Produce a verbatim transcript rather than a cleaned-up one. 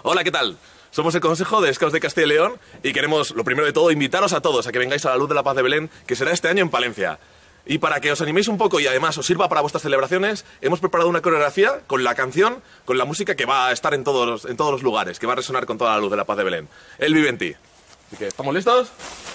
Hola, ¿qué tal? Somos el Consejo de Scouts de Castilla y León y queremos, lo primero de todo, invitaros a todos a que vengáis a la Luz de la Paz de Belén, que será este año en Palencia. Y para que os animéis un poco y además os sirva para vuestras celebraciones, hemos preparado una coreografía con la canción, con la música que va a estar en todos, en todos los lugares, que va a resonar con toda la Luz de la Paz de Belén. Él vive en ti. Así que, ¿estamos listos?